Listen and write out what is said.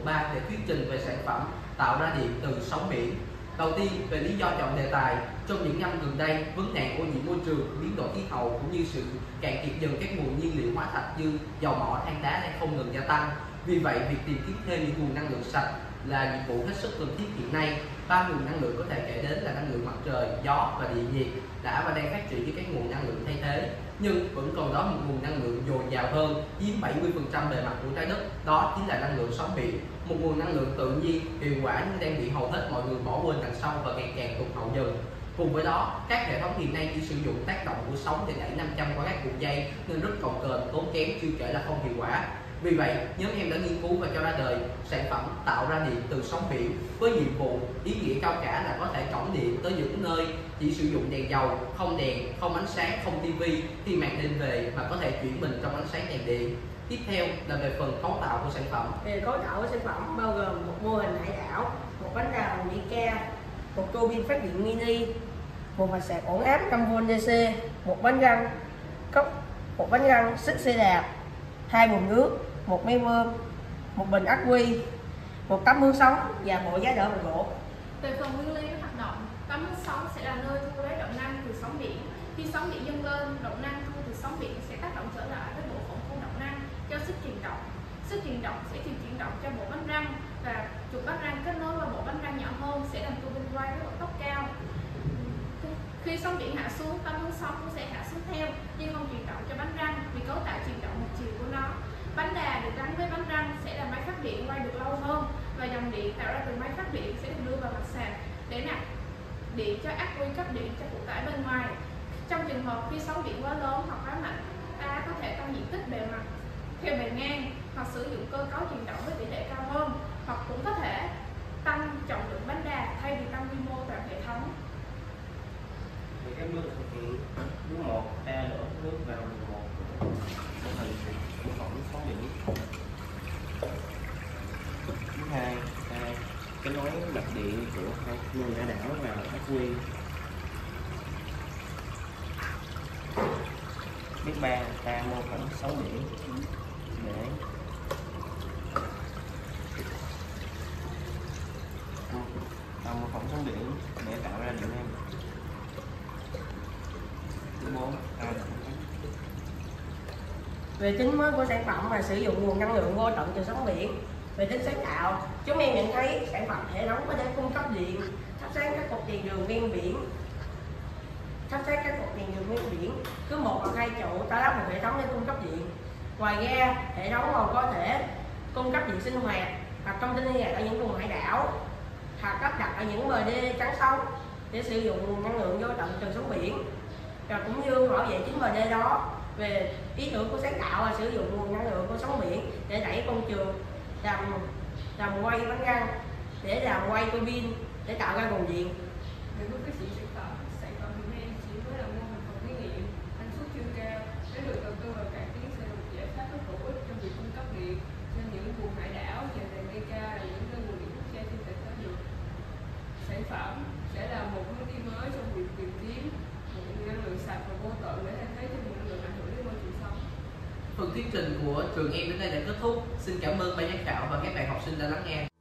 3 để thuyết trình về sản phẩm tạo ra điện từ sóng biển. Đầu tiên, về lý do chọn đề tài, trong những năm gần đây, vấn nạn ô nhiễm môi trường, biến đổi khí hậu cũng như sự cạn kiệt dần các nguồn nhiên liệu hóa thạch như dầu mỏ, than đá đang không ngừng gia tăng. Vì vậy, việc tìm kiếm thêm những nguồn năng lượng sạch là nhiệm vụ hết sức cần thiết hiện nay. Ba nguồn năng lượng có thể kể đến là năng lượng mặt trời, gió và điện nhiệt đã và đang phát triển như các nguồn năng lượng thay thế. Nhưng vẫn còn đó một nguồn năng lượng dồi dào hơn, chiếm 70% bề mặt của trái đất, đó chính là năng lượng sóng biển. Một nguồn năng lượng tự nhiên, hiệu quả nhưng đang bị hầu hết mọi người bỏ quên đằng sau và ngày càng tụt hậu dần. Cùng với đó, các hệ thống hiện nay chỉ sử dụng tác động của sóng để đẩy 500 qua các cuộn dây nên rất cồng kềnh, tốn kém, chưa kể là không hiệu quả. Vì vậy, nhóm em đã nghiên cứu và cho ra đời sản phẩm tạo ra điện từ sóng biển với nhiệm vụ ý nghĩa cao cả là có thể cõng điện tới những nơi chỉ sử dụng đèn dầu, không đèn, không ánh sáng, không tivi khi màn đêm về mà có thể chuyển mình trong ánh sáng đèn điện. Tiếp theo là về phần cấu tạo của sản phẩm. Về cấu tạo của sản phẩm bao gồm một mô hình hải đảo, một bánh răng Mica, một tua bin phát điện mini, một hạt sạc ổn áp 5V DC, một bánh răng cốc, một bánh răng xích xe đạp, 2 bồn nước, một máy bơm, một bình ắc quy, một tấm hướng sóng và bộ giá đỡ bằng gỗ. Về phần nguyên lý hoạt động, tấm hướng sóng sẽ là nơi thu lấy động năng từ sóng biển. Khi sóng biển dâng lên, động năng thu từ sóng biển sẽ tác động trở lại với bộ phận thu động năng cho sức truyền động. Sức truyền động sẽ truyền chuyển động cho bộ bánh răng và trục bánh răng kết nối vào bộ bánh răng nhỏ hơn sẽ làm tua bin quay với độ tốc cao. Khi sóng biển hạ xuống, tấm hướng sóng cũng sẽ hạ xuống theo nhưng không truyền động cho bánh răng vì cấu tạo truyền động một chiều của nó. Bánh đà được gắn với bánh răng sẽ làm máy phát điện quay được lâu hơn và dòng điện tạo ra từ máy phát điện sẽ được đưa vào mặt sạc để nạp điện cho ắc quy cấp điện cho phụ tải bên ngoài. Trong trường hợp khi sóng biển quá lớn hoặc quá mạnh, ta có thể tăng diện tích bề mặt theo bề ngang hoặc sử dụng cơ cấu truyền động với tỷ lệ cao hơn, hoặc cũng có thể tăng trọng lượng bánh đà thay vì tăng quy mô toàn hệ thống. Về các bước thực hiện: bước 1, ta đổ nước vào một mô hình mô phỏng sóng biển. Bước 2, ta kết nối mạch điện của hai nguồn hải đảo vào ắc quy. Bước 3, ta mô phỏng sóng biển để mô phỏng sóng biển để tạo ra điện năng. Bước 4, ta Về tính mới của sản phẩm là sử dụng nguồn năng lượng vô tận từ sóng biển. Về tính sáng tạo, chúng em nhận thấy sản phẩm hệ thống có thể cung cấp điện, thắp sáng các cột đèn đường ven biển. Cứ 1 hoặc 2 trụ ta lắp một hệ thống để cung cấp điện. Ngoài ra, hệ thống còn có thể cung cấp điện sinh hoạt hoặc thông tin liên lạc ở những vùng hải đảo, hoặc lắp đặt ở những bờ đê chắn sóng để sử dụng nguồn năng lượng vô tận từ sóng biển, và cũng như bảo vệ chính bờ đê đó. Về ý tưởng của sáng tạo là sử dụng nguồn năng lượng của sóng biển để đẩy công trường làm quay bánh răng, để làm quay tua bin để tạo ra nguồn điện. Về bước phát triển sản phẩm hiện nay chỉ mới là mô hình phòng thí nghiệm, năng suất chưa cao. Nếu được đầu tư vào cải tiến sẽ là một giải pháp rất hữu ích trong việc cung cấp điện cho những vùng hải đảo và đèn Meca là những nơi nguồn điện quốc gia trên thế giới được. Sản phẩm sẽ là một hướng đi mới trong việc tìm kiếm một nguồn năng lượng sạch và vô tận để thay thế cho nguồn năng lượng ảnh hưởng đến môi trường sống. Phần thuyết trình của trường em đến đây đã kết thúc. Xin cảm ơn ban giám khảo và các bạn học sinh đã lắng nghe.